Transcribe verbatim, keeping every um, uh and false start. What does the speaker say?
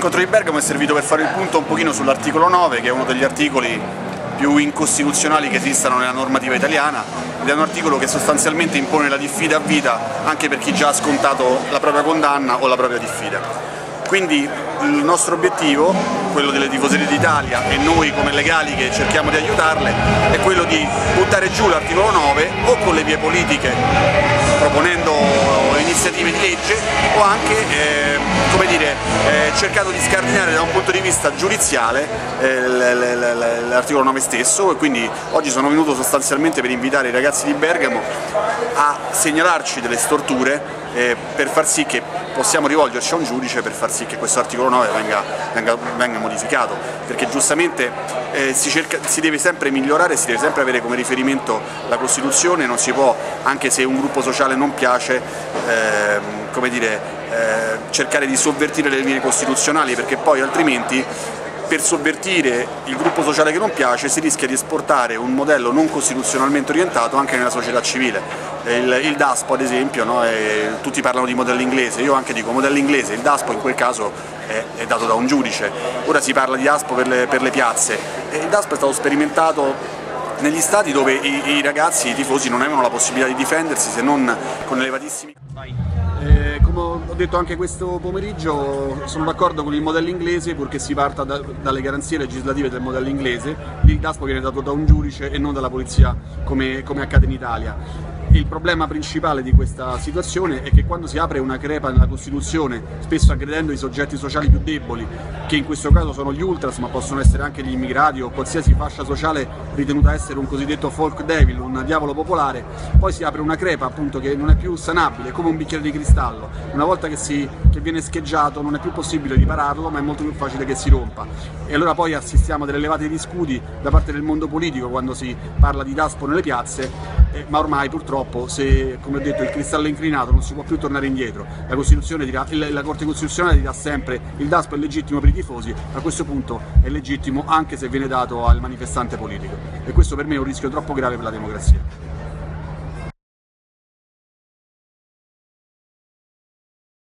L'incontro di Bergamo è servito per fare il punto un pochino sull'articolo nove, che è uno degli articoli più incostituzionali che esistano nella normativa italiana, ed è un articolo che sostanzialmente impone la diffida a vita anche per chi già ha scontato la propria condanna o la propria diffida. Quindi il nostro obiettivo, quello delle tifoserie d'Italia e noi come legali che cerchiamo di aiutarle, è quello di buttare giù l'articolo nove o con le vie politiche, proponendo iniziative di legge, o anche eh, come dire, eh, cercando di scardinare da un punto di vista giudiziale eh, l'articolo nove stesso. E quindi oggi sono venuto sostanzialmente per invitare i ragazzi di Bergamo a segnalarci delle storture eh, per far sì che possiamo rivolgerci a un giudice per far sì che questo articolo nove venga, venga, venga modificato, perché giustamente eh, si, cerca, si deve sempre migliorare, si deve sempre avere come riferimento la Costituzione. Non si può, anche se un gruppo sociale non piace, eh, come dire, eh, cercare di sovvertire le linee costituzionali, perché poi altrimenti per sovvertire il gruppo sociale che non piace si rischia di esportare un modello non costituzionalmente orientato anche nella società civile. Il, il DASPO ad esempio, no? E tutti parlano di modello inglese, io anche dico modello inglese, il DASPO in quel caso è, è dato da un giudice. Ora si parla di DASPO per le, per le piazze, e il DASPO è stato sperimentato negli stati dove i, i ragazzi, i tifosi non avevano la possibilità di difendersi se non con elevatissimi... Eh, come ho detto anche questo pomeriggio, sono d'accordo con il modello inglese, purché si parta da, dalle garanzie legislative del modello inglese. Il DASPO viene dato da un giudice e non dalla polizia come, come accade in Italia. Il problema principale di questa situazione è che quando si apre una crepa nella Costituzione, spesso aggredendo i soggetti sociali più deboli, che in questo caso sono gli ultras, ma possono essere anche gli immigrati o qualsiasi fascia sociale ritenuta essere un cosiddetto folk devil, un diavolo popolare, poi si apre una crepa appunto che non è più sanabile, come un bicchiere di cristallo. Una volta che, si, che viene scheggiato non è più possibile ripararlo, ma è molto più facile che si rompa. E allora poi assistiamo a delle levate di scudi da parte del mondo politico quando si parla di DASPO nelle piazze, eh, ma ormai purtroppo, se come ho detto il cristallo è inclinato, non si può più tornare indietro. La, Costituzione dirà, la Corte Costituzionale dirà sempre il DASPO è legittimo per i tifosi, a questo punto è legittimo anche se viene dato al manifestante politico, e questo per me è un rischio troppo grave per la democrazia.